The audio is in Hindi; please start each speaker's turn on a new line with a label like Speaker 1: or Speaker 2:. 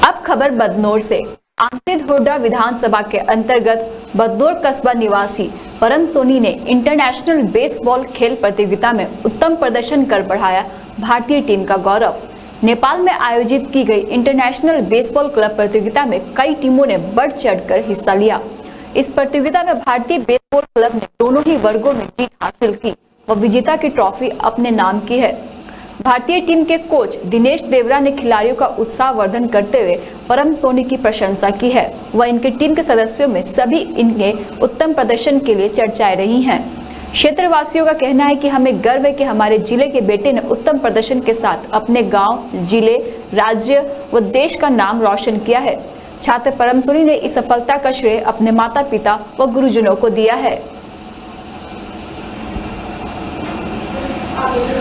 Speaker 1: अब खबर बदनौर से। आंसिद हुड्डा विधानसभा के अंतर्गत बदनौर कस्बा निवासी परम सोनी ने इंटरनेशनल बेसबॉल खेल प्रतियोगिता में उत्तम प्रदर्शन कर बढ़ाया भारतीय टीम का गौरव। नेपाल में आयोजित की गई इंटरनेशनल बेसबॉल क्लब प्रतियोगिता में कई टीमों ने बढ़ चढ़कर हिस्सा लिया। इस प्रतियोगिता में भारतीय बेसबॉल क्लब ने दोनों ही वर्गों में जीत हासिल की व विजेता की ट्रॉफी अपने नाम की है। भारतीय टीम के कोच दिनेश देवरा ने खिलाड़ियों का उत्साहवर्धन करते हुए परम सोनी की प्रशंसा की है व इनकी टीम के सदस्यों में सभी इनके उत्तम प्रदर्शन के लिए चर्चाएं रही हैं। क्षेत्रवासियों का कहना है कि हमें गर्व है कि हमारे जिले के बेटे ने उत्तम प्रदर्शन के साथ अपने गांव, जिले, राज्य व देश का नाम रोशन किया है। छात्र परम सोनी ने इस सफलता का श्रेय अपने माता पिता व गुरुजनों को दिया है।